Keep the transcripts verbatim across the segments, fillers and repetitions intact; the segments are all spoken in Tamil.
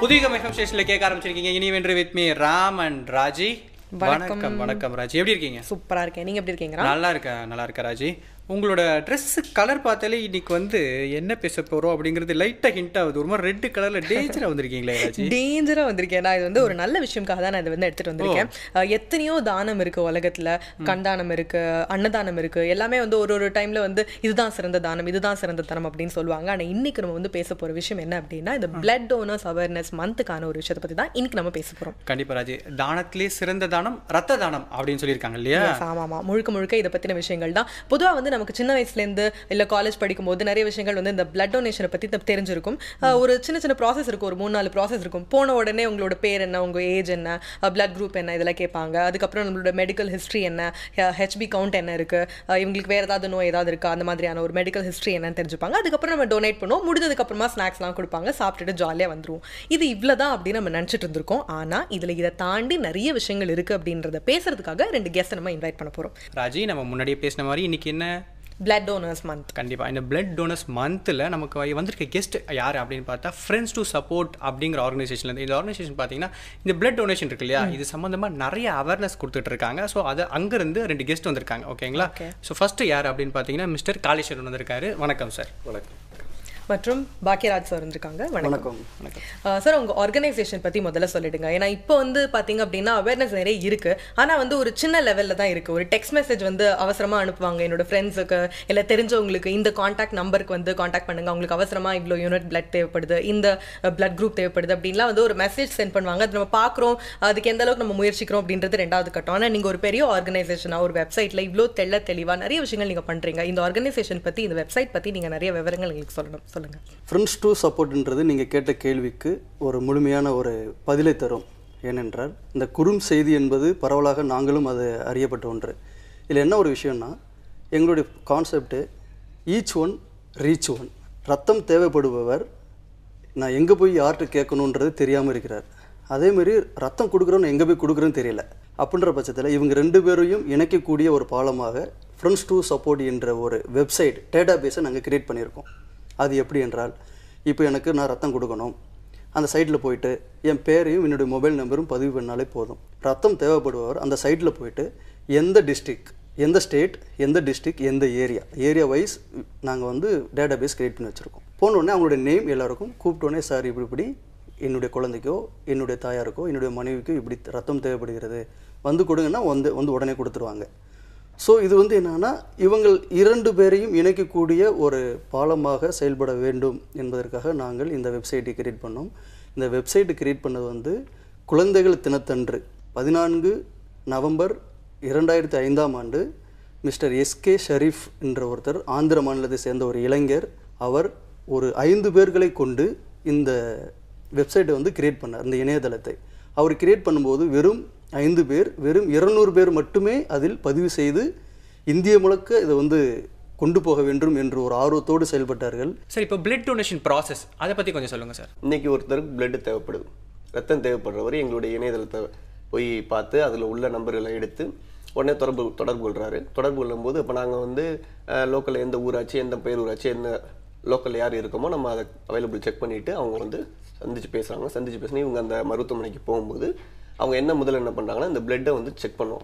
புதிய எஃப்எம் ஸ்டேஷன்ல கேட்க ஆரம்பிச்சிருக்கீங்க. இனியவை இன்று with me Ram and Raji. வணக்கம் வணக்கம் ராஜி, எப்படி இருக்கீங்க? சூப்பரா இருக்கேன், நீங்க எப்படி இருக்கீங்க? நல்லா இருக்கேன் நல்லா இருக்கேன் ராஜி. உங்களோட ட்ரெஸ் கலர் பார்த்தாலே இன்னைக்கு வந்து என்ன பேச போறோம் அப்படிங்கிறது லைட்டா ஹிண்ட் ஆகுது. ஒரு மாதிரி ரெட் கலர்ல டேஞ்சரா வந்திருக்கீங்களே ராஜி? டேஞ்சரா வந்திருக்கேன். நான் இது வந்து ஒரு நல்ல விஷயம்காக தான் நான் இதை வந்து எடுத்துட்டு வந்திருக்கேன். எத்தனையோ தானம் இருக்கு உலகத்துல, கண்தானம் இருக்கு, அன்னதானம் இருக்கு, எல்லாமே வந்து ஒரு ஒரு டைம்ல வந்து இதுதான் சிறந்த தானம், இதுதான் சிறந்த தானம் அப்படின்னு சொல்லுவாங்க. ஆனா இன்னைக்கு நம்ம வந்து பேச போற விஷயம் என்ன அப்படின்னா, இந்த பிளட் டோனர்ஸ் அவேர்னஸ் மந்த்துக்கான ஒரு விஷயத்தை பத்தி தான் இன்னைக்கு நம்ம பேச போறோம். கண்டிப்பா ராஜி. தானத்திலே சிறந்த தானம் ரத்த தானம் அப்படின்னு சொல்லியிருக்காங்க இல்லையா? ஆமாமா, முழுக்க முழுக்க இதை பத்தின விஷயங்கள் தான். பொதுவா வந்து நமக்கு சின்ன வயசுலேருந்து இல்லை காலேஜ் படிக்கும் போது நிறைய விஷயங்கள் வந்து இந்த பிளட் டொனேஷனை பற்றி தெரிஞ்சிருக்கும். ஒரு சின்ன சின்ன ப்ராசஸ் இருக்கும், ஒரு மூணு நாலு ப்ராசஸ் இருக்கும். போன உடனே உங்களோட பேர் என்ன, உங்கள் ஏஜ் என்ன, பிளட் குரூப் என்ன, இதெல்லாம் கேட்பாங்க. அதுக்கப்புறம் நம்மளோட மெடிக்கல் ஹிஸ்ட்ரி என்ன, ஹெச்பி கவுண்ட் என்ன இருக்குது, இவங்களுக்கு வேறு ஏதாவது நோய் ஏதாவது இருக்கா, அந்த மாதிரியான ஒரு மெடிக்கல் ஹிஸ்ட்ரி என்னன்னு தெரிஞ்சுப்பாங்க. அதுக்கப்புறம் நம்ம டொனேட் பண்ணுவோம். முடிஞ்சதுக்கப்புறமா ஸ்நாக்ஸ்லாம் கொடுப்பாங்க, சாப்பிட்டுட்டு ஜாலியாக வந்துருவோம். இது இவ்வளோ தான் அப்படின்னு நம்ம நினச்சிட்டு இருந்திருக்கோம். ஆனால் இதில் இதை தாண்டி நிறைய விஷயங்கள் இருக்குது அப்படின்றத பேசுறதுக்காக ரெண்டு கெஸ்ட்டை நம்ம இன்வைட் பண்ண போகிறோம். ராஜி, நம்ம முன்னாடியே பேசின மாதிரி இன்னைக்கு என்ன பிளட் டோனர்ஸ் மந்த். கண்டிப்பாக இந்த பிளட் டோனர்ஸ் மந்தில் நமக்கு வந்திருக்க கெஸ்ட் யார் அப்படின்னு பார்த்தா ஃப்ரெண்ட்ஸ் டு சப்போர்ட் அப்படிங்கிற ஆர்கனைசேஷன்லேருந்து. இந்த ஆர்கனைசேஷன் பார்த்தீங்கன்னா இந்த பிளட் டொனேஷன் இருக்கு இல்லையா, இது சம்மந்தமாக நிறைய அவேர்னஸ் கொடுத்துட்டு இருக்காங்க. ஸோ அது அங்கேருந்து ரெண்டு கெஸ்ட் வந்திருக்காங்க. ஓகேங்களா? ஸோ ஃபர்ஸ்ட் யார் அப்படின்னு பார்த்தீங்கன்னா மிஸ்டர் காளீஸ்வரன் வந்திருக்காரு. வணக்கம் சார். வணக்கம். மற்றும் பாக்கியராஜ் சார் வந்திருக்காங்க. வணக்கம். வணக்கம் சார், உங்கள் ஆர்கனைசேஷன் பற்றி முதல்ல சொல்லிடுங்க. ஏன்னா இப்போ வந்து பார்த்தீங்க அப்படின்னா அவேர்னஸ் நிறைய இருக்குது, ஆனால் வந்து ஒரு சின்ன லெவலில் தான் இருக்குது. ஒரு டெக்ஸ்ட் மெசேஜ் வந்து அவசரமாக அனுப்புவாங்க என்னோட ஃப்ரெண்ட்ஸுக்கு இல்லை தெரிஞ்சவங்களுக்கு, இந்த காண்டாக்ட் நம்பருக்கு வந்து காண்டாக்ட் பண்ணுங்கள், அவங்களுக்கு அவசரமாக இவ்வளோ யூனிட் பிளட் தேவைப்படுது, இந்த பிளட் குரூப் தேவைப்படுது அப்படின்லாம் வந்து ஒரு மெசேஜ் சென்ட் பண்ணுவாங்க. அது நம்ம பார்க்குறோம், அதுக்கு எந்த அளவுக்கு நம்ம முயற்சிக்கிறோம் அப்படின்றது ரெண்டாவது கட்டம். ஆனால் நீங்கள் ஒரு பெரிய ஆர்கனைசேஷனாக ஒரு வெப்சைட்டில் இவ்வளோ தெள்ள தெளிவாக நிறைய விஷயங்கள் நீங்கள் பண்ணுறீங்க. இந்த ஆர்கனைசேஷன் பற்றி, இந்த வெப்சைட் பற்றி நீங்கள் நிறைய விவரங்கள் எங்களுக்கு சொல்லணும். சொல்லுங்கள். ஃப்ரெண்ட்ஸ் டு சப்போர்ட்ன்றது நீங்கள் கேட்ட கேள்விக்கு ஒரு முழுமையான ஒரு பதிலை தரும். ஏனென்றால் இந்த குறும் செய்தி என்பது பரவலாக நாங்களும் அது அறியப்பட்ட ஒன்று. இதில் என்ன ஒரு விஷயம்னா, எங்களுடைய concept each one reach one. ரத்தம் தேவைப்படுபவர் நான் எங்கே போய் யார்கிட்ட கேட்கணுன்றது தெரியாமல் இருக்கிறார். அதேமாரி ரத்தம் கொடுக்குறோன்னு எங்கே போய் கொடுக்குறோன்னு தெரியல. அப்படின்ற பட்சத்தில் இவங்க ரெண்டு பேரையும் இணைக்கக்கூடிய ஒரு பாலமாக ஃப்ரெண்ட்ஸ் டு சப்போர்ட் என்ற ஒரு வெப்சைட் டேட்டா பேஸை நாங்கள் கிரியேட் பண்ணியிருக்கோம். அது எப்படி என்றால், இப்போ எனக்கு நான் ரத்தம் கொடுக்கணும், அந்த சைட்டில் போயிட்டு என் பேரையும் என்னுடைய மொபைல் நம்பரும் பதிவு பண்ணாலே போதும். ரத்தம் தேவைப்படுபவர் அந்த சைட்டில் போயிட்டு எந்த டிஸ்ட்ரிக், எந்த ஸ்டேட், எந்த டிஸ்ட்ரிக், எந்த ஏரியா, ஏரியா வைஸ் நாங்கள் வந்து டேட்டா பேஸ் கிரியேட் பண்ணி வச்சுருக்கோம். போனோடனே அவங்களுடைய நேம் எல்லாருக்கும் கூப்பிட்டோடனே, சார் இப்படி இப்படி என்னுடைய குழந்தைக்கோ என்னுடைய தாயாருக்கோ என்னுடைய மனைவிக்கோ இப்படி ரத்தம் தேவைப்படுகிறது, வந்து கொடுங்கன்னா வந்து வந்து உடனே கொடுத்துருவாங்க. ஸோ இது வந்து என்னென்னா, இவங்கள் இரண்டு பேரையும் இணைக்கக்கூடிய ஒரு பாலமாக செயல்பட வேண்டும் என்பதற்காக நாங்கள் இந்த வெப்சைட்டை கிரியேட் பண்ணோம். இந்த வெப்சைட்டு கிரியேட் பண்ணது வந்து குழந்தைகள் தினத்தன்று பதினான்கு நவம்பர் இரண்டாயிரத்தி ஐந்தாம் ஆண்டு மிஸ்டர் எஸ்கே ஷரீஃப் என்ற ஒருத்தர், ஆந்திர மாநிலத்தை சேர்ந்த ஒரு இளைஞர், அவர் ஒரு ஐந்து பேர்களை கொண்டு இந்த வெப்சைட்டை வந்து கிரியேட் பண்ணார். இந்த இணையதளத்தை அவர் கிரியேட் பண்ணும்போது வெறும் ஐந்து பேர், வெறும் இருநூறு பேர் மட்டுமே அதில் பதிவு செய்து இந்திய முழுக்க இதை வந்து கொண்டு போக வேண்டும் என்று ஒரு ஆர்வத்தோடு செயல்பட்டார்கள். சார், இப்போ பிளட் டொனேஷன் ப்ராசஸ் அதை பற்றி கொஞ்சம் சொல்லுங்கள் சார். இன்றைக்கி ஒருத்தருக்கு பிளட் தேவைப்படுது, ரத்தம் தேவைப்படுறவர் எங்களுடைய இணையதளத்தை போய் பார்த்து அதில் உள்ள நம்பர்களை எடுத்து உடனே தொடர்பு தொடர்பு கொள்கிறாரு. தொடர்பு கொள்ளும்போது இப்போ நாங்கள் வந்து லோக்கலில் எந்த ஊராட்சி, எந்த பேர் ஊராட்சி, என்ன லோக்கலில் யார் இருக்கோமோ நம்ம அதை அவைலபிள் செக் பண்ணிவிட்டு அவங்க வந்து சந்தித்து பேசுகிறாங்க. சந்தித்து பேசினா இவங்க அந்த மருத்துவமனைக்கு போகும்போது அவங்க என்ன முதல்ல என்ன பண்ணுறாங்கன்னா, இந்த பிளட்டை வந்து செக் பண்ணுவோம்.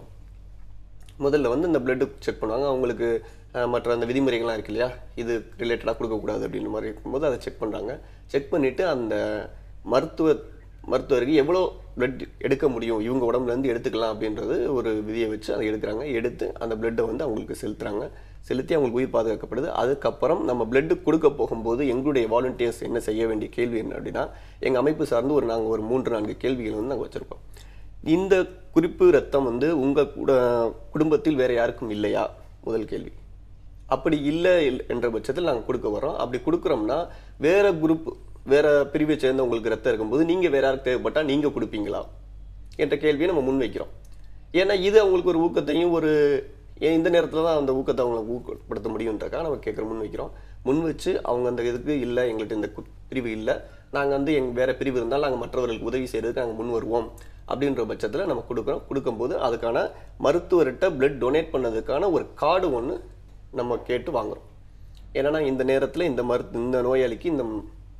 முதல்ல வந்து இந்த பிளட்டு செக் பண்ணுவாங்க. அவங்களுக்கு மற்ற அந்த விதிமுறைகள்லாம் இருக்கு இல்லையா, இது ரிலேட்டடாக கொடுக்கக்கூடாது அப்படின்ற மாதிரி இருக்கும்போது அதை செக் பண்ணுறாங்க. செக் பண்ணிவிட்டு அந்த மருத்துவ மருத்துவருக்கு எவ்வளோ பிளட் எடுக்க முடியும், இவங்க உடம்புலேருந்து எடுத்துக்கலாம் அப்படின்றது ஒரு விதியை வச்சு அதை எடுக்கிறாங்க. எடுத்து அந்த பிளட்டை வந்து அவங்களுக்கு செலுத்துகிறாங்க. செலுத்தி அவங்களுக்கு உயிர் பாதுகாக்கப்படுது. அதுக்கப்புறம் நம்ம பிளட்டு கொடுக்க போகும்போது எங்களுடைய வாலண்டியர்ஸ் என்ன செய்ய வேண்டிய கேள்வி என்ன அப்படின்னா, எங்கள் அமைப்பு சார்ந்து ஒரு நாங்கள் ஒரு மூன்று நான்கு கேள்விகள் வந்து நாங்கள் வச்சுருக்கோம். இந்த குறிப்பு ரத்தம் வந்து உங்கள் கூட குடும்பத்தில் வேறு யாருக்கும் இல்லையா, முதல் கேள்வி. அப்படி இல்லை என்ற பட்சத்தில் நாங்கள் கொடுக்க வரோம். அப்படி கொடுக்குறோம்னா வேறு குரூப், வேறு பிரிவை சேர்ந்த உங்களுக்கு ரத்தம் இருக்கும்போது நீங்கள் வேறு யாருக்கு தேவைப்பட்டால் நீங்கள் கொடுப்பீங்களா என்ற கேள்வியை நம்ம முன்வைக்கிறோம். ஏன்னா இது அவங்களுக்கு ஒரு ஊக்கத்தையும், ஒரு இந்த நேரத்தில் தான் அந்த ஊக்கத்தை அவங்களுக்கு ஊக்கப்படுத்த முடியுன்றக்காக நம்ம கேட்குற முன் வைக்கிறோம். முன் வச்சு அவங்க அந்த இதுக்கு இல்லை, எங்கள்கிட்ட இந்த பிரிவு இல்லை, நாங்கள் வந்து எங்கள் வேறு பிரிவு இருந்தால் நாங்கள் மற்றவர்களுக்கு உதவி செய்கிறதுக்கு நாங்கள் முன் வருவோம் அப்படின்ற பட்சத்தில் நம்ம கொடுக்குறோம். கொடுக்கும்போது அதுக்கான மருத்துவர்கிட்ட பிளட் டொனேட் பண்ணதுக்கான ஒரு கார்டு ஒன்று நம்ம கேட்டு வாங்குகிறோம். ஏன்னா இந்த நேரத்தில் இந்த மருத்து இந்த நோயாளிக்கு இந்த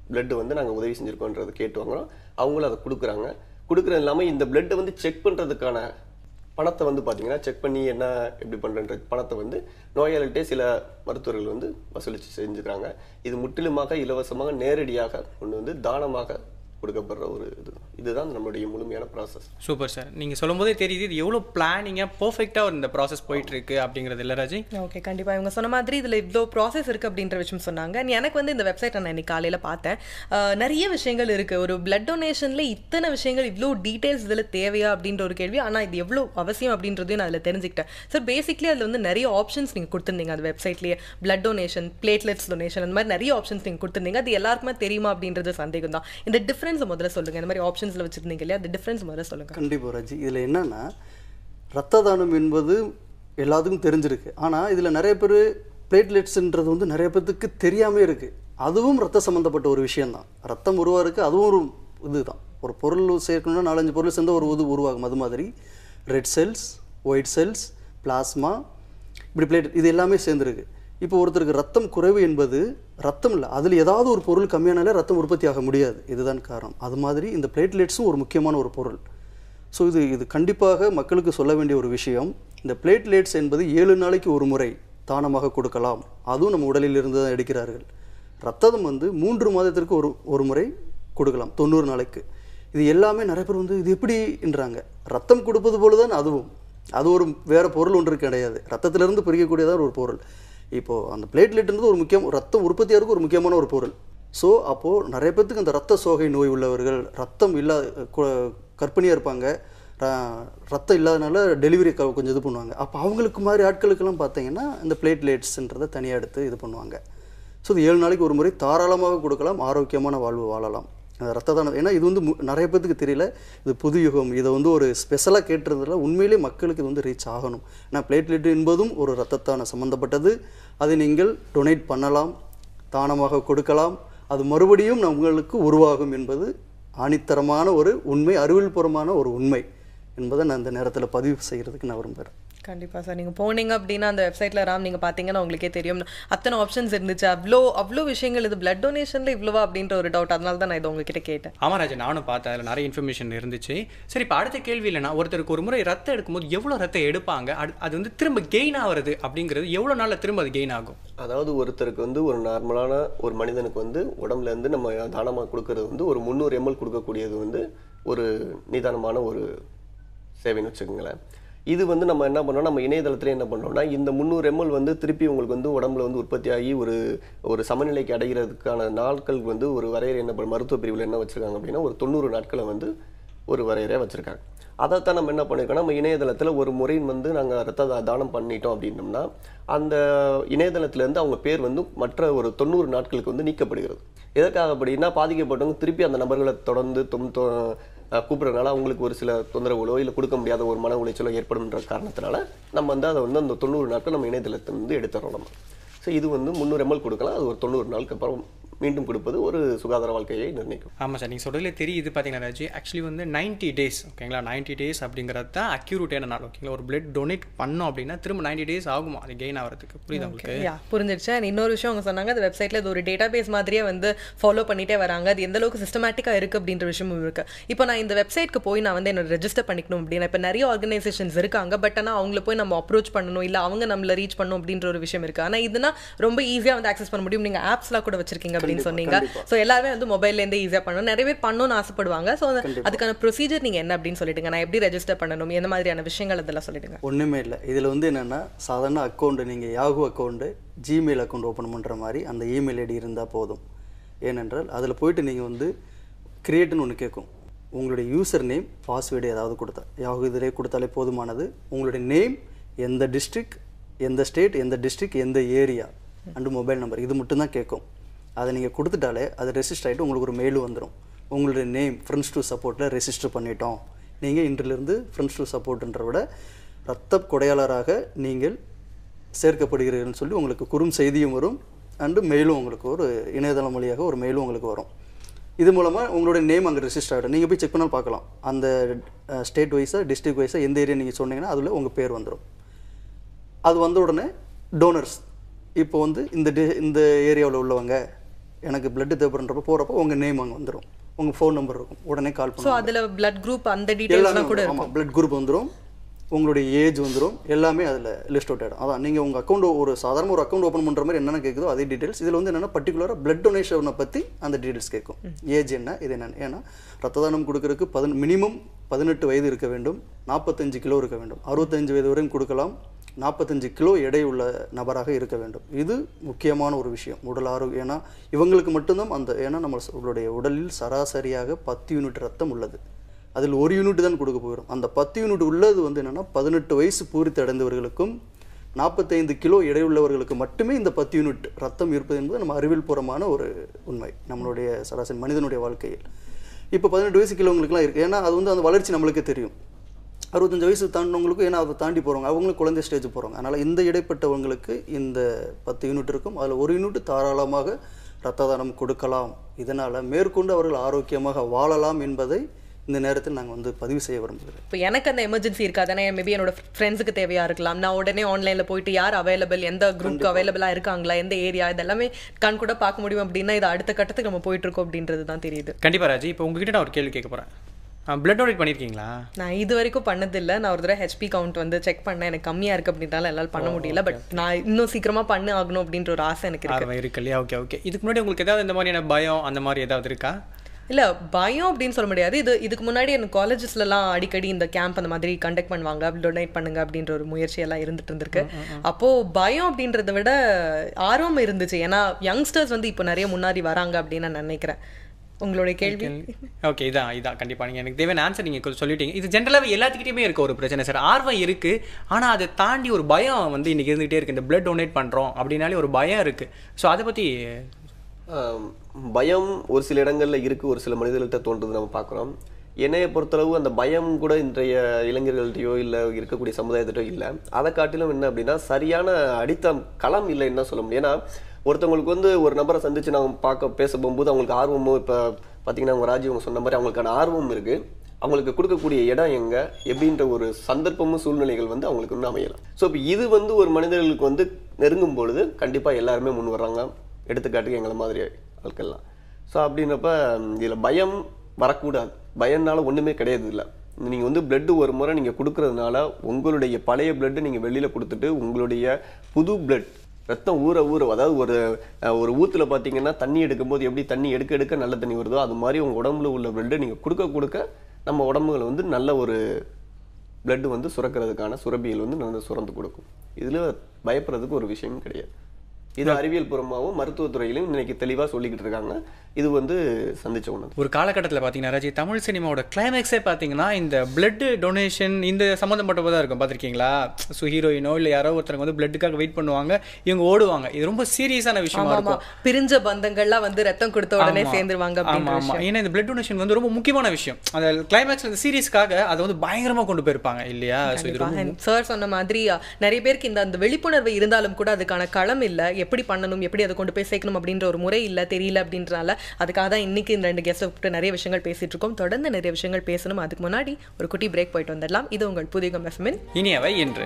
பிளட் வந்து நாங்கள் உதவி செஞ்சுருக்கோன்றதை கேட்டு வாங்குறோம். அவங்களும் அதை கொடுக்குறாங்க. கொடுக்குறது இல்லாமல் இந்த பிளட்டை வந்து செக் பண்ணுறதுக்கான பணத்தை வந்து பார்த்தீங்கன்னா செக் பண்ணி என்ன எப்படி பண்ணுறன்ற பணத்தை வந்து நோயாளிகிட்டே சில மருத்துவர்கள் வந்து வசூலித்து செஞ்சுக்கிறாங்க. இது முற்றிலுமாக இலவசமாக நேரடியாக ஒன்று வந்து தானமாக கொடுக்கப்படுற ஒரு இது இதுதான் நம்மளுடைய முழுமையான ப்ராசஸ். Super sir. நீங்கள் சொல்லும் போதே தெரியுது இது எவ்வளோ பிளானிங்காக பர்ஃபெக்டாக இந்த ப்ராசஸ் போயிட்டு இருக்கு அப்படிங்கிறது இல்லை ராஜி? ஓகே, கண்டிப்பாக இவங்க சொன்ன மாதிரி இதில் இவ்வளோ ப்ராசஸ் இருக்குது அப்படின்ற விஷயம் சொன்னாங்க. எனக்கு வந்து இந்த வெப்சைட்டை நான் இன்னைக்கு காலையில் பார்த்தேன். நிறைய விஷயங்கள் இருக்குது. ஒரு பிளட் டொனேஷனில் இத்தனை விஷயங்கள் இவ்வளோ டீட்டெயில்ஸ் இதில் தேவையா அப்படின்ற ஒரு கேள்வி. ஆனால் இது எவ்வளோ அவசியம் அப்படின்றதையும் நான் அதில் தெரிஞ்சுக்கிட்டேன். சார் பேசிக்லி அதில் வந்து நிறைய ஆப்ஷன்ஸ் நீங்கள் கொடுத்துருந்தீங்க அந்த வெப்சைட்லேயே. பிளட் டொனேஷன், பிளேட்லெட்ஸ் டொனேஷன், அந்த மாதிரி நிறைய ஆப்ஷன்ஸ் நீங்கள் கொடுத்துருந்தீங்க. அது எல்லாருக்குமே தெரியுமா அப்படின்றது சந்தேகம் தான். இந்த டிஃப்ரென்ஸ் முதல்ல சொல்லுங்க. இந்த மாதிரி ஆப்ஷன்ஸ்ல வச்சிருந்தீங்க இல்லையா, அந்த டிஃபரன்ஸ் முதல்ல சொல்லுங்க. கண்டிப்பா ராஜி. இதுல என்னன்னா ரத்த தானம் என்பது எல்லாத்துக்கும் தெரிஞ்சிருக்கு. ஆனா இதுல நிறைய பேர் பிளேட்லெட்ஸ்ன்றது வந்து நிறைய பேருக்கு தெரியாம இருக்கு. அதுவும் ரத்த சம்பந்தப்பட்ட ஒரு விஷயம் தான். ரத்தம் உருவாருக்கு அதுவும் ஒரு இதுதான். ஒரு பொருள் சேர்க்கணும்னா நாலஞ்சு பொருள் சேர்ந்து ஒரு இது உருவாகும். அது மாதிரி red cells, white cells, plasma, இப்படி பிளேட் இது எல்லாமே சேர்ந்துருக்கு. இப்போ ஒருத்தருக்கு ரத்தம் குறைவு என்பது ரத்தம் இல்லை, அதில் ஏதாவது ஒரு பொருள் கம்மியானாலே ரத்தம் உற்பத்தி ஆக முடியாது. இதுதான் காரணம். அது மாதிரி இந்த பிளேட்லெட்ஸும் ஒரு முக்கியமான ஒரு பொருள். ஸோ இது இது கண்டிப்பாக மக்களுக்கு சொல்ல வேண்டிய ஒரு விஷயம். இந்த பிளேட்லெட்ஸ் என்பது ஏழு நாளைக்கு ஒரு முறை தானமாக கொடுக்கலாம். அதுவும் நம்ம உடலில் இருந்து தான் எடுக்கிறார்கள். ரத்தம் வந்து மூன்று மாதத்திற்கு ஒரு ஒரு முறை கொடுக்கலாம், தொண்ணூறு நாளைக்கு. இது எல்லாமே நிறைய பேர் வந்து இது எப்படின்றாங்க. ரத்தம் கொடுப்பது போல தான் அதுவும். அது ஒரு வேறு பொருள் ஒன்று கிடையாது. ரத்தத்திலிருந்து பிரிக்கக்கூடியதான் ஒரு பொருள். இப்போது அந்த பிளேட்லெட்ன்றது ஒரு முக்கியம், ரத்தம் உற்பத்தியாருக்கு ஒரு முக்கியமான ஒரு பொருள். ஸோ அப்போது நிறைய பேர்த்துக்கு அந்த ரத்த சோகை நோய் உள்ளவர்கள், ரத்தம் இல்லாத கர்ப்பிணியாக இருப்பாங்க, ரத்தம் இல்லாதனால டெலிவரி கொஞ்சம் இது பண்ணுவாங்க. அப்போ அவங்களுக்கு மாதிரி ஆட்களுக்கெல்லாம் பார்த்தீங்கன்னா இந்த பிளேட்லெட்ஸ்ன்றதை தனியாக எடுத்து இது பண்ணுவாங்க. ஸோ இது ஏழு நாளைக்கு ஒரு முறை தாராளமாக கொடுக்கலாம். ஆரோக்கியமான வாழ்வு வாழலாம். ரத்த தானம் ஏன்னா இது வந்து நிறைய பேருக்கு தெரியல. இது புது யுகம். இதை வந்து ஒரு ஸ்பெஷலாக கேட்டுறதுல உண்மையிலே மக்களுக்கு இது வந்து ரீச் ஆகணும். ஏன்னா பிளேட்லெட் என்பதும் ஒரு ரத்தத்தான சம்மந்தப்பட்டது. அதை நீங்கள் டொனேட் பண்ணலாம், தானமாக கொடுக்கலாம். அது மறுபடியும் நம்மளுக்கு உருவாகும் என்பது ஆணித்தரமான ஒரு உண்மை, அறிவியல்பூர்வமான ஒரு உண்மை என்பதை நான் இந்த நேரத்தில் பதிவு செய்கிறதுக்கு நான் விரும்புகிறேன். கண்டிப்பாக சார். நீங்கள் போனீங்க அப்படின்னா அந்த வெப்சைட்டில் ராம் நீங்கள் பார்த்தீங்கன்னா உங்களுக்கே தெரியும் அத்தனை ஆப்ஷன்ஸ் இருந்துச்சு. அவ்வளோ அவ்வளோ விஷயங்கள். இது பிளட் டொனேஷனில் இவ்வளோவா அப்படின்ற ஒரு டவுட். அதனால தான் நான் இதை உங்ககிட்ட கேட்டேன். ஆமாம் ராஜா, நானும் பார்த்தேன். அதில் நிறைய இன்ஃபர்மேஷன் இருந்துச்சு. சரி, இப்போ அடுத்த கேள்வி இல்லைனா ஒருத்தருக்கு ஒரு முறை ரத்தம் எடுக்கும்போது எவ்வளோ ரத்தம் எடுப்பாங்க, அது வந்து திரும்ப கெயின் ஆகிறது அப்படிங்கிறது எவ்வளோ நாளில் திரும்ப அது கெயின் ஆகும்? அதாவது ஒருத்தருக்கு வந்து ஒரு நார்மலான ஒரு மனிதனுக்கு வந்து உடம்புலேருந்து நம்ம தானமாக கொடுக்கறது வந்து ஒரு முந்நூறு எம்எல் கொடுக்கக்கூடியது வந்து ஒரு நிதானமான ஒரு சேவைன்னு வச்சுக்கோங்களேன். இது வந்து நம்ம என்ன பண்ணோம், நம்ம இணையதளத்துல என்ன பண்ணோம்னா இந்த முந்நூறு எம்எல் வந்து திருப்பி உங்களுக்கு வந்து உடம்புல வந்து உற்பத்தி ஆகி ஒரு ஒரு சமநிலைக்கு அடைகிறதுக்கான நாட்கள் வந்து ஒரு வரையறை என்ன பண்ண மருத்துவ பிரிவில் என்ன வச்சுருக்காங்க அப்படின்னா ஒரு தொண்ணூறு நாட்களை வந்து ஒரு வரையறையாக வச்சுருக்காங்க. அதைத்தான் நம்ம என்ன பண்ணியிருக்கோம், நம்ம இணையதளத்தில் ஒரு முறை வந்து நாங்கள் ரத்த தானம் பண்ணிட்டோம் அப்படின்னோம்னா அந்த இணையதளத்திலேருந்து அவங்க பேர் வந்து மற்ற ஒரு தொண்ணூறு நாட்களுக்கு வந்து நீக்கப்படுகிறது. எதற்காக அப்படின்னா பாதிக்கப்பட்டவங்க திருப்பி அந்த நபர்களை தொடர்ந்து தொம் கூப்பிட்றதுனால அவங்களுக்கு ஒரு சில தொந்தரவுகளோ இல்லை கொடுக்க முடியாத ஒரு மன உளைச்சலோ ஏற்படும்ன்ற காரணத்தினால நம்ம வந்து அதை வந்து அந்த தொண்ணூறு நாட்கள் நம்ம இணையதளத்திலிருந்து எடுத்துறோம் நம்ம. ஸோ இது வந்து முந்நூறு எம்எல் கொடுக்கலாம். அது ஒரு தொண்ணூறு நாளுக்கு அப்புறம் மீண்டும் கொடுப்பது ஒரு சுகாதார வாழ்க்கையை நிர்ணயிக்கும். ஆமாம் சார், நீங்கள் சொல்கிறதுல தெரியுது. பார்த்தீங்கன்னா ராஜி, ஆக்சுவலி வந்து நைன்ட்டி டேஸ் ஓகேங்களா, நைன்ட்டி டேஸ் அப்படிங்கிறது தான் அக்யூரேட்டான நாள் ஓகேங்களா. ஒரு பிளட் டொனேட் பண்ணோம் அப்படின்னா திரும்ப நைன்ட்டி டேஸ் ஆகுமா அது கெயின் ஆகிறதுக்கு? புரியுது உங்களுக்கு? யா புரிஞ்சிருச்சு. இன்னொரு விஷயம் அவங்க சொன்னாங்க, அந்த வெப்சைட்டில் இது ஒரு டேட்டா பேஸ் மாதிரியே வந்து ஃபாலோ பண்ணிட்டே வராங்க. அது எந்த அளவுக்கு சிஸ்டமேட்டிக்காக இருக்குது அப்படின்ற விஷயமும் இருக்குது. இப்போ நான் இந்த வெப்சைட்க்கு போய் நான் வந்து என்னோட ரெஜிஸ்டர் பண்ணிக்கணும் அப்படின்னா இப்போ நிறைய ஆர்கனைசேஷன்ஸ் இருக்காங்க. பட் ஆனால் அவங்கள போய் நம்ம அப்ரோச் பண்ணணும், இல்லை அவங்க நம்மளை ரீச் பண்ணணும் அப்படின்ற ஒரு விஷயம் இருக்குது. ஆனால் இதுனா ரொம்ப ஈஸியாக வந்து ஆக்சஸ் பண்ண முடியும். நீங்கள் ஆப்ஸ்லாம் கூட வச்சிருக்கீங்க அப்படின்னு சொன்னீங்க. ஸோ எல்லாருமே வந்து மொபைல்லேருந்து ஈஸியாக பண்ணணும். நிறைய பேர் பண்ணணும்னு ஆசைப்படுவாங்க. ஸோ அதுக்கான ப்ரொசீஜர் நீங்கள் என்ன அப்படின்னு சொல்லிட்டுங்க, நான் எப்படி ரெஜிஸ்டர் பண்ணணும், எந்த மாதிரியான விஷயங்கள் அதெல்லாம் சொல்லிடுங்க. ஒன்றுமே இல்லை. இதில் வந்து என்னென்னா சாதாரண அக்கௌண்ட்டு, நீங்கள் Yahoo account, Gmail account open பண்ணுற மாதிரி அந்த இமெயில் ஐடி இருந்தால் போதும். ஏனென்றால் அதில் போயிட்டு நீங்கள் வந்து கிரியேட்டுன்னு ஒன்று கேட்கும். உங்களுடைய யூசர் நேம், பாஸ்வேர்டு ஏதாவது கொடுத்தா யாஹூ இதிலே கொடுத்தாலே போதுமானது. உங்களுடைய நேம், எந்த டிஸ்ட்ரிக், எந்த ஸ்டேட், எந்த டிஸ்ட்ரிக், எந்த ஏரியா அண்டு மொபைல் நம்பர், இது மட்டும்தான் கேட்கும். அதை நீங்கள் கொடுத்துட்டாலே அது ரெஜிஸ்டர் ஆகிட்டு உங்களுக்கு ஒரு மெயில் வந்துடும். உங்களுடைய நேம் ஃப்ரெண்ட்ஸ் டு சப்போர்ட்டில் ரெஜிஸ்டர் பண்ணிட்டோம், நீங்கள் இன்றிலிருந்து ஃப்ரெண்ட்ஸ் டு சப்போர்ட்ன்ற விட இரத்த கொடையாளராக நீங்கள் சேர்க்கப்படுகிறீர்கள்னு சொல்லி உங்களுக்கு குறும் செய்தியும் வரும். அண்டு மெயிலும் உங்களுக்கு ஒரு இணையதளம் வழியாக ஒரு மெயிலும் உங்களுக்கு வரும். இது மூலமாக உங்களுடைய நேம் அங்கே ரெஜிஸ்டர் ஆகிடும். நீங்கள் போய் செக் பண்ணாலும் பார்க்கலாம். அந்த ஸ்டேட் வைஸாக டிஸ்ட்ரிக்ட் வைஸாக எந்த ஏரியா நீங்கள் சொன்னீங்கன்னா அதில் உங்கள் பேர் வந்துடும். அது வந்த உடனே டோனர்ஸ் இப்போ வந்து இந்த டி இந்த ஏரியாவில் உள்ளவங்க எனக்கு பிளட் தேவைப்படுறப்ப போகிறப்போ உங்கள் நேம் அங்கே வந்துடும், உங்கள் ஃபோன் நம்பர் இருக்கும், உடனே கால் ஸோ பண்ணுவோம். அதில் பிளட் குரூப் அந்த டீட்டெயில்ஸ்லாம் கூட இருக்கும். ஆமாம், பிளட் குரூப் வந்துடும், உங்களுடைய ஏஜ் வந்துடும், எல்லாமே அதில் லிஸ்ட் அவுட் ஆகிடும். அதான் நீங்கள் உங்கள் அக்கௌண்ட் ஒரு சாதாரண ஒரு அக்கௌண்ட் ஓப்பன் பண்ணுற மாதிரி என்னென்ன கேட்குதோ அதே டீட்டெயில்ஸ் இதில் வந்து என்னென்னா பர்டிகுலராக பிளட் டொனேஷனை பற்றி அந்த டீட்டெயில்ஸ் கேட்கும். ஏஜ் என்ன, இது என்னென்னு. ஏன்னா ரத்த தானம் கொடுக்கறதுக்கு பதின மினிமம் பதினெட்டு வயது இருக்க வேண்டும், நாற்பத்தஞ்சு கிலோ இருக்க வேண்டும், அறுபத்தஞ்சு வயது வரையும் கொடுக்கலாம், நாற்பத்தஞ்சு கிலோ எடை உள்ள நபராக இருக்க வேண்டும். இது முக்கியமான ஒரு விஷயம் உடல் ஆரோக்கியம். ஏன்னா இவங்களுக்கு மட்டும்தான் அந்த, ஏன்னா நம்மளுடைய உடலில் சராசரியாக பத்து யூனிட் ரத்தம் உள்ளது, அதில் ஒரு யூனிட் தான் கொடுக்க போகிறோம். அந்த பத்து யூனிட் உள்ளது வந்து என்னென்னா பதினெட்டு வயசு பூர்த்தி அடைந்தவர்களுக்கும் நாற்பத்தைந்து கிலோ எடையுள்ளவர்களுக்கு மட்டுமே இந்த பத்து யூனிட் ரத்தம் இருப்பது என்பது நம்ம அறிவியல் பூர்வமான ஒரு உண்மை நம்மளுடைய சராசரி மனிதனுடைய வாழ்க்கையில். இப்போ பதினெட்டு வயசு கிலோங்களுக்குலாம் இருக்குது. ஏன்னா அது வந்து அந்த வளர்ச்சி நம்மளுக்கே தெரியும். அறுபத்தஞ்சு வயசு தாண்டினவங்களுக்கும் ஏன்னா அதை தாண்டி போகிறவங்க அவங்களும் குழந்தை ஸ்டேஜ் போகிறவங்க. அதனால் இந்த இடைப்பட்டவங்களுக்கு இந்த பத்து யூனிட் இருக்கும், அதில் ஒரு யூனிட் தாராளமாக இரத்த தானம் கொடுக்கலாம். இதனால் மேற்கொண்டு அவர்கள் ஆரோக்கியமாக வாழலாம் என்பதை இந்த நேரத்தில் நாங்கள் வந்து பதிவு செய்ய விரும்புகிறேன். இப்போ எனக்கு அந்த எமர்ஜென்சி இருக்காது, ஏன்னா மேபி என்னோட ஃப்ரெண்ட்ஸுக்கு தேவையா இருக்கலாம், நான் உடனே ஆன்லைனில் போயிட்டு யார் அவைலபிள், எந்த குரூப்க்கு அவைலபிளாக இருக்காங்களா, எந்த ஏரியா, இதெல்லாமே கண் கூட பார்க்க முடியும். அப்படின்னா இது அடுத்த கட்டத்துக்கு நம்ம போயிட்டு இருக்கோம் அப்படின்றது தான் தெரியுது. கண்டிப்பாக ராஜி, இப்போ உங்ககிட்ட நான் ஒரு கேள்வி கேட்க போகிறேன். பிளட் டொனேட் பண்ணியிருக்கீங்களா? நான் இது வரைக்கும் பண்ணதில்லை. நான் ஒரு தடவை ஹெச்பி கவுண்ட் வந்து செக் பண்ணேன், எனக்கு கம்மியாக இருக்குது அப்படின்றால எல்லாம் பண்ண முடியல. பட் நான் இன்னும் சீக்கிரமாக பண்ண ஆகணும் அப்படின்ற ஒரு ஆசை எனக்கு இருக்கு. இருக்கு இல்லையா? Okay okay. இதுக்கு முன்னாடி உங்களுக்கு ஏதாவது இந்த மாதிரியான பயம் அந்த மாதிரி ஏதாவது இருக்கா? இல்லை, பயம் அப்படின்னு சொல்ல முடியாது. இது இதுக்கு முன்னாடி எனக்கு காலேஜஸ்லாம் அடிக்கடி இந்த கேம்ப் அந்த மாதிரி கண்டக்ட் பண்ணுவாங்க, அப்படி டொனேட் பண்ணுங்க அப்படின்ற ஒரு முயற்சியெல்லாம் இருந்துட்டு இருந்திருக்கு. அப்போது பயம் அப்படின்றத விட ஆர்வம் இருந்துச்சு. ஏன்னா யங்ஸ்டர்ஸ் வந்து இப்போ நிறைய முன்னாடி வராங்க அப்படின்னு நான் நினைக்கிறேன். உங்களுடைய கேள்வி? ஓகே, இதான் இதான் கண்டிப்பாக நீங்கள் எனக்கு தேவையான ஆன்சர் நீங்கள் சொல்லிட்டீங்க. இது ஜென்ரலாகவே எல்லாத்துக்கிட்டையுமே இருக்க ஒரு பிரச்சனை சார். ஆர்வம் இருக்குது, ஆனால் அதை தாண்டி ஒரு பயம் வந்து இன்றைக்கி இருந்துகிட்டே இருக்குது. இந்த பிளட் டொனேட் பண்ணுறோம் அப்படின்னாலே ஒரு பயம் இருக்குது. ஸோ அதை பற்றி பயம் ஒரு சில இடங்களில் இருக்குது, ஒரு சில மனிதர்கள்ட்ட தோன்றுறது நம்ம பார்க்குறோம். என்னையை பொறுத்தளவு அந்த பயம் கூட இன்றைய இளைஞர்கள்ட்டையோ இல்லை இருக்கக்கூடிய சமுதாயத்திட்டோ இல்லை. அதை காட்டிலும் என்ன அப்படின்னா சரியான அடித்தளம் களம் இல்லைன்னு தான் சொல்ல முடியும். ஏன்னா ஒருத்தவங்களுக்கு வந்து ஒரு நபரை சந்தித்து நான் பார்க்க பேச போகும்போது அவங்களுக்கு ஆர்வமோ, இப்போ பார்த்தீங்கன்னா அவங்க ராஜி அவங்க சொன்ன மாதிரி அவங்களுக்கான ஆர்வம் இருக்குது, அவங்களுக்கு கொடுக்கக்கூடிய இடம் எங்கே எப்படின்ற ஒரு சந்தர்ப்பமும் சூழ்நிலைகள் வந்து அவங்களுக்கு இன்னும் அமையலாம். ஸோ இப்போ இது வந்து ஒரு மனிதர்களுக்கு வந்து நெருங்கும் பொழுது கண்டிப்பாக எல்லாருமே முன் வர்றாங்க, எடுத்துக்காட்டுக்கு எங்களை மாதிரி ஆட்கள்லாம். ஸோ அப்படின்றப்ப இதில் பயம் வரக்கூடாது. பயம்னால ஒன்றுமே கிடையாது. இல்லை, நீங்கள் வந்து பிளட்டு ஒரு முறை நீங்கள் கொடுக்கறதுனால உங்களுடைய பழைய பிளட்டு நீங்கள் வெளியில் கொடுத்துட்டு உங்களுடைய புது பிளட் ரத்தம் ஊற ஊற, அதாவது ஒரு ஒரு ஊற்றுல பார்த்தீங்கன்னா தண்ணி எடுக்கும்போது எப்படி தண்ணி எடுக்க எடுக்க நல்ல தண்ணி வருதோ அது மாதிரி உங்கள் உடம்புல உள்ள பிளட்டு நீங்கள் கொடுக்க கொடுக்க நம்ம உடம்புகளை வந்து நல்ல ஒரு பிளட்டு வந்து சுரக்கிறதுக்கான சுரப்பியல் வந்து நல்ல சுரந்து கொடுக்கும். இதில் பயப்படுறதுக்கு ஒரு விஷயமும் கிடையாது. இது அறிவியல் பூர்வமாகவும் மருத்துவத்துறையிலும் இன்னைக்கு தெளிவாக சொல்லிக்கிட்டு இருக்காங்க. இது வந்து சந்திச்ச ஒன்று. ஒரு காலகட்டத்தில் பார்த்தீங்கன்னா ராஜி, தமிழ் சினிமாவோட கிளைமேக்ஸே பார்த்தீங்கன்னா இந்த பிளட் டொனேஷன் இந்த சம்மந்தப்பட்டதாக இருக்கும். பார்த்துருக்கீங்களா? ஸோ ஹீரோயினோ இல்லை யாரோ ஒருத்தருக்கு வந்து பிளட்டுக்காக வெயிட் பண்ணுவாங்க, இவங்க ஓடுவாங்க. இது ரொம்ப சீரியஸான விஷயமா இருக்கும். பிரிஞ்ச பந்தங்கள்லாம் வந்து ரத்தம் கொடுத்த உடனே சேர்ந்துருவாங்க. ஆமாம் ஆமாம். ஏன்னா இந்த பிளட் டொனேஷன் வந்து ரொம்ப முக்கியமான விஷயம். அந்த கிளைமேக்ஸ் அந்த சீரியஸ்க்காக அதை வந்து பயங்கரமாக கொண்டு போயிருப்பாங்க இல்லையா? ஸோ இது சார் சொன்ன மாதிரி நிறைய பேருக்கு இந்த அந்த விழிப்புணர்வு இருந்தாலும் கூட அதுக்கான களம் இல்லை, எப்படி பண்ணணும், எப்படி அதை கொண்டு போய் சேர்க்கணும் அப்படின்ற ஒரு முறை இல்லை, தெரியல. அப்படின்றனால அதுக்காக தான் இன்னைக்கு இந்த ரெண்டு கெஸ்ட்டை கூப்பிட்டு நிறைய விஷயங்கள் பேசிட்டு இருக்கோம். தொடர்ந்து நிறைய விஷயங்கள் பேசணும். அதுக்கு முன்னாடி ஒரு குட்டி பிரேக் போயிட்டு வந்துடலாம். இது உங்கள் புதிய எஃப்எம் இனியவை இன்று.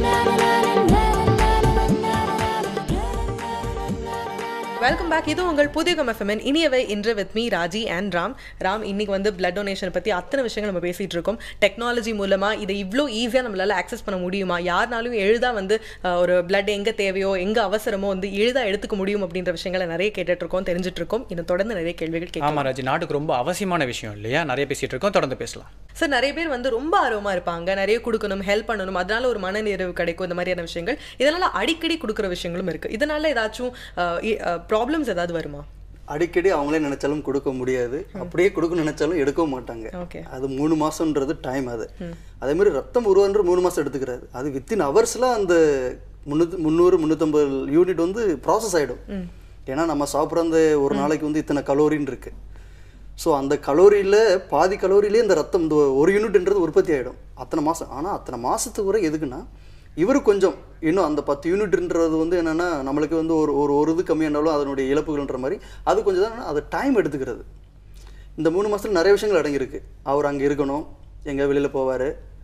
Welcome back. இது உங்கள் புதிய எஃப்எம் இனியவை இன்று with me Raji and Ram. Ram, இன்னைக்கு வந்து பிளட் டொனேஷன் பற்றி அத்தனை விஷயங்கள் நம்ம பேசிகிட்டு இருக்கோம். டெக்னாலஜி மூலமாக இதை இவ்வளோ ஈஸியாக நம்மளால் ஆக்சஸ் பண்ண முடியுமா? யாருனாலும் எழுதா வந்து ஒரு பிளட் எங்கே தேவையோ எங்கே அவசரமோ வந்து எழுதா எடுத்துக்க முடியும் அப்படின்ற விஷயங்களை நிறைய கேட்டுட்டு இருக்கோம், தெரிஞ்சுட்டு இருக்கோம். இன்னும் தொடர்ந்து நிறைய கேள்விகள் கேட்கலாம். ஆமாம் ராஜி, நாட்டுக்கு ரொம்ப அவசியமான விஷயம் இல்லையா? நிறைய பேசிகிட்டு இருக்கோம், தொடர்ந்து பேசலாம். சார், நிறைய பேர் வந்து ரொம்ப ஆர்வமாக இருப்பாங்க, நிறைய கொடுக்கணும், ஹெல்ப் பண்ணணும், அதனால ஒரு மன நிறைவு கிடைக்கும், இந்த மாதிரியான விஷயங்கள். இதனால அடிக்கடி கொடுக்குற விஷயங்களும் இருக்குது. இதனால ஏதாச்சும் ப்ராப்ளம்ஸ் ஏதாவது வருமா? அடிக்கடி அவங்களே நினைச்சாலும் கொடுக்க முடியாது, அப்படியே கொடுக்க நினைச்சாலும் எடுக்கவும் மாட்டாங்க. அது மூணு மாசம்ன்றது டைம். அது அதே மாதிரி ரத்தம் உருவான்ற மூணு மாசம் எடுத்துக்கிறாரு. அது வித்தின் ஹவர்ஸ்ல அந்த முன்னூத்தி முந்நூறு முந்நூற்றம்பது யூனிட் வந்து ப்ராசஸ் ஆகிடும். ஏன்னா நம்ம சாப்பிட்ற அந்த ஒரு நாளைக்கு வந்து இத்தனை கலோரின்னு இருக்கு. ஸோ அந்த கலோரியில் பாதி கலோரியிலே இந்த ரத்தம் இந்த ஒரு யூனிட்ன்றது உற்பத்தி ஆகிடும் அத்தனை மாதம். ஆனால் அத்தனை மாதத்துக்கு வரை எதுக்குன்னா இவர் கொஞ்சம் இன்னும் அந்த பத்து யூனிட்ன்றது வந்து என்னென்னா நம்மளுக்கு வந்து ஒரு ஒரு ஒரு இது கம்மியானாலும் அதனுடைய இழப்புகள்ன்ற மாதிரி அது கொஞ்சம் தான் அது டைம் எடுத்துக்கிறது. இந்த மூணு மாதத்தில் நிறைய விஷயங்கள் அடங்கியிருக்கு. அவர் அங்கே இருக்கணும், எங்கே வெளியில் போவார்,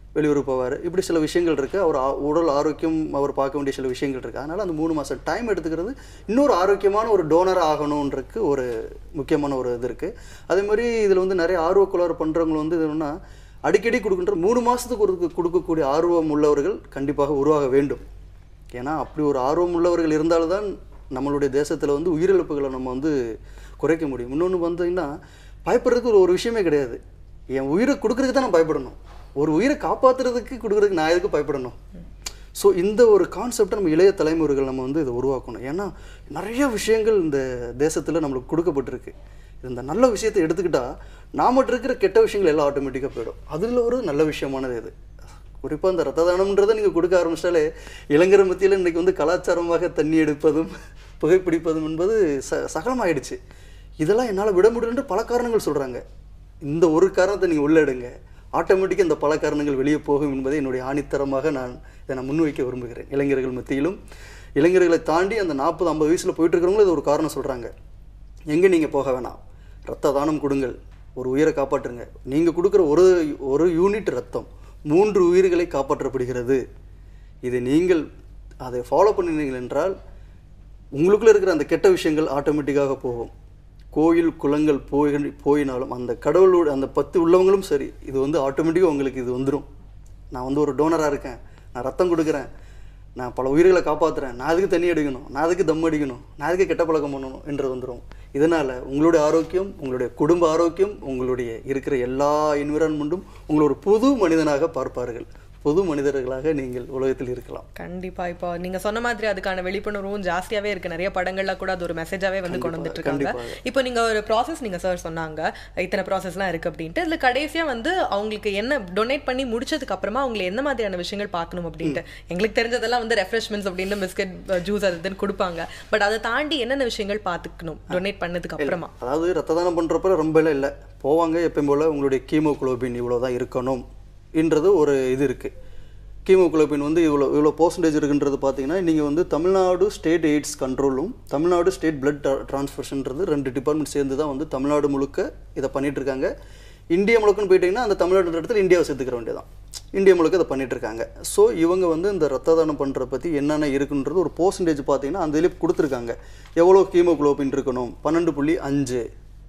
வெளியூர் போவார். இப்படி சில விஷயங்கள் இருக்குது. அவர் உடல் ஆரோக்கியம் அவர் பார்க்க வேண்டிய சில விஷயங்கள் இருக்குது. அதனால் அந்த மூணு மாதம் டைம் எடுத்துக்கிறது இன்னொரு ஆரோக்கியமான ஒரு டோனராக ஆகணுன்றக்கு ஒரு முக்கியமான ஒரு இது இருக்குது. அதே மாதிரி இதில் வந்து நிறைய ஆர்வக்குள்ளார பண்ணுறவங்க வந்து என்னன்னா அடிக்கடி கொடுக்குன்ற மூணு மாதத்துக்கு ஒரு கொடுக்கக்கூடிய ஆர்வம் உள்ளவர்கள் கண்டிப்பாக உருவாக வேண்டும். ஏன்னா அப்படி ஒரு ஆர்வம் உள்ளவர்கள் இருந்தால்தான் நம்மளுடைய தேசத்தில் வந்து உயிரிழப்புகளை நம்ம வந்து குறைக்க முடியும். இன்னொன்று வந்தீங்கன்னா பயப்படுறதுக்கு ஒரு ஒரு விஷயமே கிடையாது. என் உயிரை கொடுக்குறதுக்கு தான் நான் பயப்படணும். ஒரு உயிரை காப்பாற்றுறதுக்கு கொடுக்குறதுக்கு நான் எதுக்கு பயப்படணும்? ஸோ இந்த ஒரு கான்செப்டை நம்ம இளைய தலைமுறைகள் நம்ம வந்து இதை உருவாக்கணும். ஏன்னா நிறைய விஷயங்கள் இந்த தேசத்தில் நம்மளுக்கு கொடுக்கப்பட்டிருக்கு. இந்த நல்ல விஷயத்தை எடுத்துக்கிட்டால் நாமட்டு இருக்கிற கெட்ட விஷயங்கள் எல்லாம் ஆட்டோமேட்டிக்காக போயிடும். அதில் ஒரு நல்ல விஷயமானது இது. குறிப்பாக இந்த ரத்த தானம்ன்றதை நீங்கள் கொடுக்க ஆரம்பிச்சிட்டாலே இளைஞர் மத்தியில் இன்றைக்கி வந்து கலாச்சாரமாக தண்ணி எடுப்பதும் புகைப்பிடிப்பதும் என்பது ச சகலமாயிடுச்சு. இதெல்லாம் என்னால் விட முடியுன்ற பல காரணங்கள் சொல்கிறாங்க. இந்த ஒரு காரணத்தை நீங்கள் உள்ள எடுங்க, ஆட்டோமேட்டிக்காக இந்த பல காரணங்கள் வெளியே போகும் என்பதை என்னுடைய ஆணித்தரமாக நான் இதை நான் முன்வைக்க விரும்புகிறேன். இளைஞர்கள் மத்தியிலும் இளைஞர்களை தாண்டி அந்த நாற்பது ஐம்பது வயசில் போயிட்டு இருக்கிறவங்களும் இது ஒரு காரணம் சொல்கிறாங்க. எங்கே நீங்கள் போக வேணாம், ரத்த தானம் கொடுங்கள், ஒரு உயிரை காப்பாற்றுங்க. நீங்கள் கொடுக்குற ஒரு ஒரு யூனிட் ரத்தம் மூன்று உயிர்களை காப்பாற்றப்படுகிறது. இது நீங்கள் அதை ஃபாலோ பண்ணினீர்கள் என்றால் உங்களுக்குள்ளே இருக்கிற அந்த கெட்ட விஷயங்கள் ஆட்டோமேட்டிக்காக போகும். கோயில் குளங்கள் போய் போயினாலும் அந்த கடவுளோட அந்த பத்து உள்ளவங்களும் சரி, இது வந்து ஆட்டோமேட்டிக்காக உங்களுக்கு இது வந்துடும். நான் வந்து ஒரு டோனராக இருக்கேன், நான் ரத்தம் கொடுக்குறேன், நான் பல உயிர்களை காப்பாற்றுறேன், நான் அதுக்கு தண்ணி அடிக்கணும், நான் அதுக்கு தம் அடிக்கணும், நான் அதுக்கு கெட்ட பழக்கம் பண்ணணும் என்று வந்துடும். இதனால் உங்களுடைய ஆரோக்கியம், உங்களுடைய குடும்ப ஆரோக்கியம், உங்களுடைய இருக்கிற எல்லா என்விரான்மெண்ட்டும் உங்களை ஒரு புது மனிதனாக பார்ப்பார்கள். பொது மனிதர்களாக நீங்கள் உலகத்தில் இருக்கலாம். கண்டிப்பா. இப்போ நீங்க சொன்ன மாதிரி அதுக்கான விழிப்புணர்வும் ஜாஸ்தியாவே இருக்கு. நிறைய படங்கள்ல கூட அது ஒரு மெசேஜாவே வந்து கொண்டு வந்துட்டு இருக்காங்க. இப்போ நீங்க ஒரு ப்ராசஸ் நீங்க சார் சொன்னாங்க இத்தனை ப்ராசஸ்லாம் இருக்கு அப்படின்ட்டு. இதுல கடைசியா வந்து அவங்களுக்கு என்ன டொனேட் பண்ணி முடிச்சதுக்கு அப்புறமா அவங்க என்ன மாதிரியான விஷயங்கள் பார்க்கணும் அப்படின்ட்டு எங்களுக்கு தெரிஞ்சதெல்லாம் வந்து ரெஃப்ரெஷ்மெண்ட்ஸ் அப்படின்னு பிஸ்கட் ஜூஸ் அதுன்னு கொடுப்பாங்க. பட் அதை தாண்டி என்னென்ன விஷயங்கள் பார்த்துக்கணும் டொனேட் பண்ணதுக்கு அப்புறமா? அதாவது ரத்த தானம் பண்றப்ப ரொம்ப இல்லை போவாங்க. எப்பயும் போல உங்களுடைய கீமோகுளோபின் இவ்வளோதான் இருக்கணும் என்றது ஒரு இது இருக்குது. கீமோகுளோபின் வந்து இவ்வளோ இவ்வளோ பர்சன்டேஜ் இருக்குன்றது பார்த்தீங்கன்னா நீங்கள் வந்து தமிழ்நாடு ஸ்டேட் எய்ட்ஸ் கண்ட்ரோலும் தமிழ்நாடு ஸ்டேட் பிளட் டிரான்ஸ்ஃபர்ஷன்றது ரெண்டு டிபார்ட்மெண்ட் சேர்ந்து தான் வந்து தமிழ்நாடு முழுக்க இதை பண்ணிகிட்டு இருக்காங்க. இந்தியா முழுக்கன்னு போயிட்டிங்கன்னா அந்த தமிழ்நாடு இடத்துல இந்தியாவை சேர்த்துக்கிற வேண்டியதான். இந்தியா முழுக்க இதை பண்ணிகிட்ருக்காங்க. ஸோ இவங்க வந்து இந்த ரத்த தானம் பண்ணுற பற்றி என்னென்ன இருக்குன்றது ஒரு பர்சன்டேஜ் பார்த்தீங்கன்னா அந்த இதில் கொடுத்துருக்காங்க. எவ்வளோ கீமோகுளோபின் இருக்கணும், பன்னெண்டு புள்ளி அஞ்சு.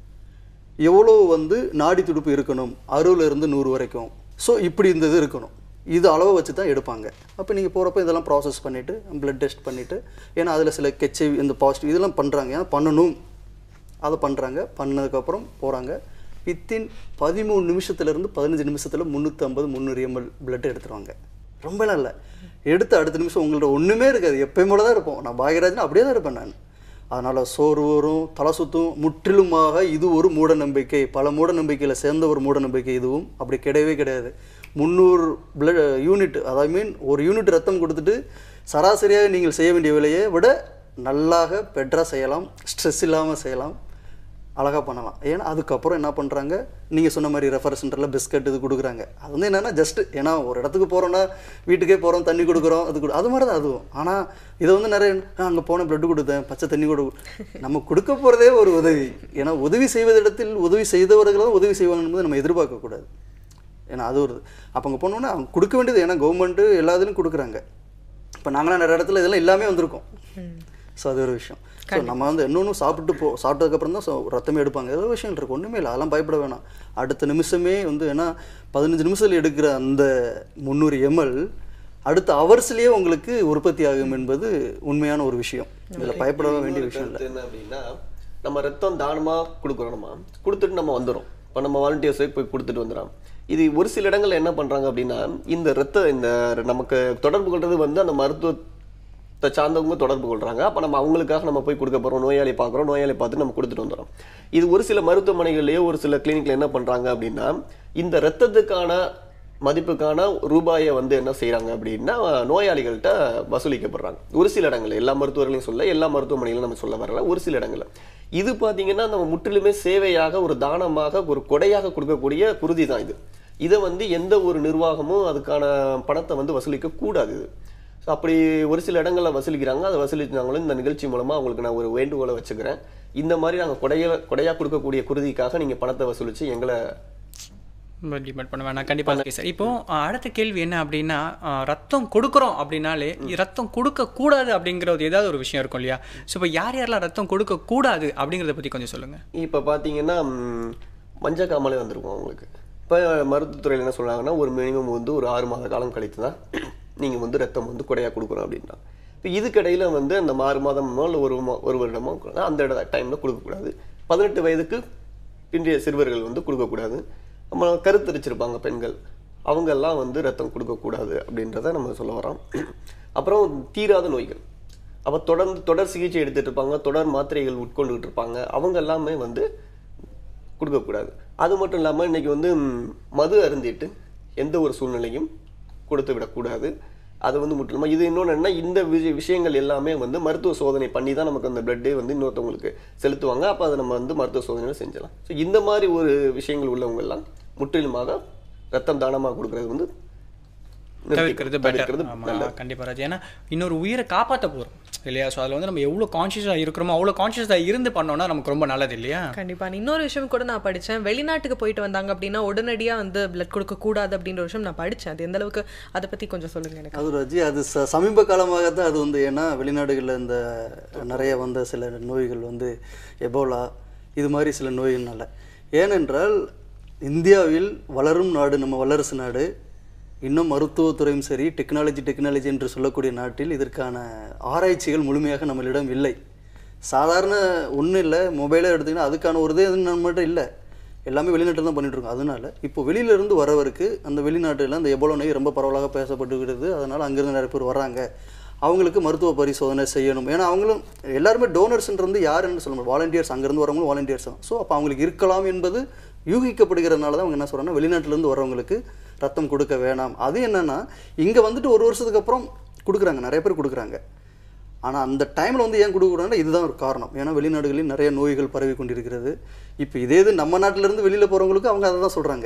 எவ்வளோ வந்து நாடி துடுப்பு இருக்கணும், அறுபதுலேருந்து நூறு வரைக்கும். ஸோ இப்படி இந்த இது இருக்கணும். இது அளவை வச்சு தான் எடுப்பாங்க. அப்போ நீங்கள் போகிறப்ப இதெல்லாம் ப்ராசஸ் பண்ணிவிட்டு ப்ளட் டெஸ்ட் பண்ணிவிட்டு, ஏன்னா அதில் சில கெச்சை இந்த பாசிட்டிவ் இதெல்லாம் பண்ணுறாங்க, ஏன்னா பண்ணணும் அதை பண்ணுறாங்க. பண்ணதுக்கப்புறம் போகிறாங்க. வித்தின் பதிமூணு நிமிஷத்துலேருந்து பதினஞ்சு நிமிஷத்தில் முந்நூற்றி ஐம்பது முந்நூறு எம்எல் பிளட் எடுத்துருவாங்க. ரொம்பலாம் இல்லை, எடுத்து அடுத்த நிமிஷம் உங்கள்ட்ட ஒன்றுமே இருக்காது, எப்பயும் போல தான் இருப்போம். நான் பாக்யராஜன் அப்படியே தான் இருப்பேன் நான். அதனால் சோறு வரும், தலை சுற்றும். முற்றிலுமாக இது ஒரு மூட நம்பிக்கை, பல மூட நம்பிக்கையில் சேர்ந்த ஒரு மூட நம்பிக்கை. இதுவும் அப்படி கிடையவே கிடையாது. முந்நூறு பிளட் யூனிட், அதாவது மீன் ஒரு யூனிட் ரத்தம் கொடுத்துட்டு சராசரியாக நீங்கள் செய்ய வேண்டிய வேலையை விட நல்லாக பெட்டராக செய்யலாம், ஸ்ட்ரெஸ் இல்லாமல் செய்யலாம், அழகாக பண்ணலாம். ஏன்னா அதுக்கப்புறம் என்ன பண்ணுறாங்க, நீங்கள் சொன்ன மாதிரி ரெஃபர் சென்டரில் பிஸ்கட் இது கொடுக்குறாங்க. அது வந்து என்னென்னா ஜஸ்ட்டு ஏன்னா ஒரு இடத்துக்கு போகிறோன்னா வீட்டுக்கே போகிறோம், தண்ணி கொடுக்குறோம், அது கொடு அது மாதிரி தான் அதுவும். ஆனால் இதை வந்து நிறைய அங்கே போன பிளட்டு கொடுத்தேன், பச்சை தண்ணி கொடு, நம்ம கொடுக்க போகிறதே ஒரு உதவி. ஏன்னா உதவி செய்வதிடத்தில் உதவி செய்தவர்கள் தான் உதவி செய்வாங்கன்னு நம்ம எதிர்பார்க்கக்கூடாது. ஏன்னா அது ஒரு அப்போ அங்கே போனோன்னா அவங்க கொடுக்க வேண்டியது, ஏன்னா கவர்மெண்ட்டு எல்லா இதுலையும் கொடுக்குறாங்க. இப்போ நாங்களாம் நிறைய இடத்துல இதெல்லாம் எல்லாமே வந்திருக்கோம். ஸோ அது ஒரு விஷயம். ஸோ நம்ம வந்து இன்னொன்று சாப்பிட்டு போ சாப்பிட்டதுக்கப்புறம் தான் ஸோ ரத்தமே எடுப்பாங்க. ஏதோ விஷயம் இருக்குது, ஒன்றுமே இல்லை, அதெல்லாம் பயப்பட வேணாம். அடுத்த நிமிஷமே வந்து ஏன்னா பதினஞ்சு நிமிஷத்தில் எடுக்கிற அந்த முந்நூறு எம்எல் அடுத்த அவர்ஸ்லேயே உங்களுக்கு உற்பத்தி ஆகும் என்பது உண்மையான ஒரு விஷயம். இதில் பயப்பட வேண்டிய விஷயம் இல்லை. என்ன அப்படின்னா, நம்ம ரத்தம் தானமாக கொடுக்குறோம், நம்ம கொடுத்துட்டு நம்ம வந்துடும். இப்போ நம்ம வாலண்டியர்ஸை போய் கொடுத்துட்டு வந்துடும். இது ஒரு சில இடங்கள்ல என்ன பண்ணுறாங்க அப்படின்னா, இந்த ரத்த இந்த நமக்கு தொடர்பு கொள்வது வந்து அந்த மருத்துவத்தை சார்ந்தவங்க தொடர்பு கொள்கிறாங்க. அப்போ நம்ம அவங்களுக்காக நம்ம போய் கொடுக்க போகிறோம், நோயாளி பார்க்குறோம், நோயாளி பார்த்து நம்ம கொடுத்துட்டு வந்துடும். இது ஒரு சில மருத்துவமனைகள்லேயோ ஒரு சில கிளினிக்கில் என்ன பண்ணுறாங்க அப்படின்னா, இந்த ரத்தத்துக்கான மதிப்புக்கான ரூபாயை வந்து என்ன செய்கிறாங்க அப்படின்னா நோயாளிகள்கிட்ட வசூலிக்கப்படுறாங்க. ஒரு சில இடங்கள், எல்லா மருத்துவர்களையும் சொல்ல, எல்லா மருத்துவமனைகளும் நம்ம சொல்ல வரல, ஒரு சில இடங்கள்ல இது பார்த்தீங்கன்னா நம்ம முற்றிலுமே சேவையாக, ஒரு தானமாக, ஒரு கொடையாக கொடுக்கக்கூடிய குருதி தான் இது. இதை வந்து எந்த ஒரு நிர்வாகமும் அதுக்கான பணத்தை வந்து வசூலிக்க கூடாது. இது அப்படி ஒரு சில இடங்கள்ல வசூலிக்கிறாங்க. அதை வசூலிச்சாங்களும் இந்த நிகழ்ச்சி மூலமா அவங்களுக்கு நான் ஒரு வேண்டுகோளை வச்சுக்கிறேன். இந்த மாதிரி நாங்கள் கொடைய கொடையாக கொடுக்கக்கூடிய குருதிக்காக நீங்கள் பணத்தை வசூலித்து எங்களை டிபெண்ட் பண்ணுவேன் நான் கண்டிப்பாக. ஓகே சார், இப்போ அஹ், அடுத்த கேள்வி என்ன அப்படின்னா, அஹ், ரத்தம் கொடுக்குறோம் அப்படின்னாலே ரத்தம் கொடுக்கக்கூடாது அப்படிங்கிறது ஏதாவது ஒரு விஷயம் இருக்கும் இல்லையா? ஸோ இப்போ யார் யாரெல்லாம் ரத்தம் கொடுக்கக்கூடாது அப்படிங்கிறத பற்றி கொஞ்சம் சொல்லுங்கள். இப்போ பார்த்தீங்கன்னா ம், மஞ்சள் காமாலே வந்திருக்கும் அவங்களுக்கு. இப்போ மருத்துவத்துறையில் என்ன சொல்கிறாங்கன்னா, ஒரு மினிமம் வந்து ஒரு ஆறு மாத காலம் கழித்து தான் நீங்கள் வந்து ரத்தம் வந்து கொடையாக கொடுக்கணும் அப்படின்னா. இப்போ இதுக்கடையில் வந்து அந்த ஆறு மாதமோ இல்லை ஒரு மா- ஒரு வருடமோ அந்த டைமில் கொடுக்கக்கூடாது. பதினெட்டு வயதுக்கு பின்றைய சிறுவர்கள் வந்து கொடுக்கக்கூடாது. நம்ம கருத்தரிச்சிருப்பாங்க பெண்கள், அவங்கெல்லாம் வந்து ரத்தம் கொடுக்கக்கூடாது அப்படின்றத நம்ம சொல்ல வரோம். அப்புறம் தீராத நோய்கள், அப்போ தொடர்ந்து தொடர் சிகிச்சை எடுத்துகிட்டு இருப்பாங்க, தொடர் மாத்திரைகள் உட்கொண்டுகிட்டு இருப்பாங்க, அவங்க எல்லாமே வந்து கொடுக்கக்கூடாது. அது மட்டும் இல்லாமல் இன்றைக்கி வந்து ம், மது அருந்திட்டு எந்த ஒரு சூழ்நிலையும் கொடுத்து விடக்கூடாது. அது வந்து முற்றிலுமா இது இன்னொன்று என்ன, இந்த விஷய விஷயங்கள் எல்லாமே வந்து மருத்துவ சோதனை பண்ணி தான் நமக்கு அந்த பிளட்டே வந்து இன்னொருத்தவங்களுக்கு செலுத்துவாங்க. அப்போ அதை நம்ம வந்து மருத்துவ சோதனையில் செஞ்சலாம். ஸோ இந்த மாதிரி ஒரு விஷயங்கள் உள்ளவங்க எல்லாம் முற்றிலுமாக ரத்தம் தானமாக கொடுக்கறது வந்து தவிர்க்கிறது பெட்டர். தவிர்க்கிறது ஆமாம் நல்லது. கண்டிப்பாக ராஜ். ஏன்னா இன்னொரு உயிரை காப்பாற்ற போகிறோம் இல்லையா? ஸோ அதில் வந்து நம்ம எவ்வளோ கான்ஷியஸாக இருக்கிறோமோ அவ்வளோ கான்ஷியஸாக இருந்து பண்ணோம்னா நமக்கு ரொம்ப நல்லது இல்லையா? கண்டிப்பா. இன்னொரு விஷயம் கூட நான் படிச்சேன், வெளிநாட்டுக்கு போயிட்டு வந்தாங்க அப்படின்னா உடனடியா வந்து பிளட் கொடுக்க கூடாது அப்படின்ற விஷயம் நான் படிச்சேன். அது எந்த அளவுக்கு, அதை பத்தி கொஞ்சம் சொல்லுங்க எனக்கு. அது ரஜி அது ச சமீப காலமாக தான் அது வந்து, ஏன்னா வெளிநாடுகளில் இந்த நிறைய வந்த சில நோய்கள் வந்து எபோலா இது மாதிரி சில நோய்கள்னால. ஏனென்றால் இந்தியாவில் வளரும் நாடு, நம்ம வல்லரசு நாடு, இன்னும் மருத்துவத்துறையும் சரி டெக்னாலஜி டெக்னாலஜி என்று சொல்லக்கூடிய நாட்டில் இதற்கான ஆராய்ச்சிகள் முழுமையாக நம்மளிடம் இல்லை. சாதாரண ஒன்றும் இல்லை, மொபைலை எடுத்திங்கன்னா அதுக்கான ஒரு இதே நம்மகிட்ட இல்லை, எல்லாமே வெளிநாட்டில் தான் பண்ணிகிட்ருக்கோம். அதனால் இப்போ வெளியிலேருந்து வரவருக்கு அந்த வெளிநாட்டில் அந்த எபோலா நோய் ரொம்ப பரவலாக பேசப்பட்டுக்கிறது. அதனால் அங்கேருந்து நிறைய பேர் வராங்க, அவங்களுக்கு மருத்துவ பரிசோதனை செய்யணும். ஏன்னா அவங்களும் எல்லாருமே டோனர்ஸ்ன்றது யாருன்னு சொல்ல முடியும், வாலண்டியர்ஸ், அங்கேருந்து வரவங்களும் வாலண்டியர்ஸ் தான். ஸோ அப்போ அவங்களுக்கு இருக்கலாம் என்பது யூகிக்கப்படுகிறதுனால தான் அவங்க என்ன சொல்கிறாங்கன்னா, வெளிநாட்டிலேருந்து வரவங்களுக்கு ரத்தம் கொடுக்க வேணாம். அது என்னென்னா இங்கே வந்துட்டு ஒரு வருஷத்துக்கு அப்புறம் கொடுக்குறாங்க, நிறைய பேர் கொடுக்குறாங்க. ஆனால் அந்த டைமில் வந்து ஏன் கொடுக்குறாங்கன்னா இதுதான் ஒரு காரணம். ஏன்னா வெளிநாடுகளில் நிறைய நோய்கள் பரவி கொண்டிருக்கிறது. இப்போ இதே இது நம்ம நாட்டிலேருந்து வெளியில் போகிறவங்களுக்கு அவங்க அதை தான் சொல்கிறாங்க.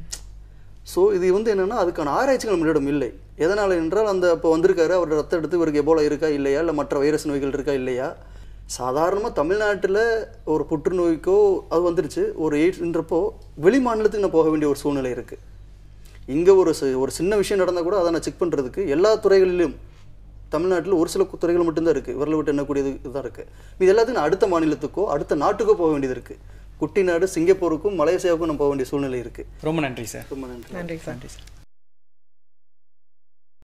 ஸோ இது வந்து என்னென்னா அதுக்கான ஆராய்ச்சிகள் நம்மளிடம் இல்லை. எதனால் என்றால் அந்த இப்போ வந்திருக்காரு, அவர் ரத்தம் எடுத்து இவருக்கு எபோலா இருக்கா இல்லையா, இல்லை மற்ற வைரஸ் நோய்கள் இருக்கா இல்லையா. சாதாரணமாக தமிழ்நாட்டில் ஒரு புற்றுநோய்க்கோ அது வந்துருச்சு, ஒரு எய்ட்ஸ்ன்றப்போ வெளி மாநிலத்துக்கு நான் போக வேண்டிய ஒரு சூழ்நிலை இருக்குது. இங்கே ஒரு ஒரு சின்ன விஷயம் நடந்தால் கூட அதை நான் செக் பண்ணுறதுக்கு எல்லா துறைகளிலும் தமிழ்நாட்டில் ஒரு சில துறைகள் மட்டும்தான் இருக்குது, விரல விட்டு எண்ணக்கூடியது இதுதான் இருக்குது. இது எல்லாத்துக்கும் நான் அடுத்த மாநிலத்துக்கோ அடுத்த நாட்டுக்கோ போக வேண்டியது இருக்குது. குட்டி நாடு சிங்கப்பூருக்கும் மலேசியாவுக்கும் நம்ம போக வேண்டிய சூழ்நிலை இருக்குது. ரொம்ப நன்றி சார். ரொம்ப நன்றி. நன்றி சார். நன்றி சார்.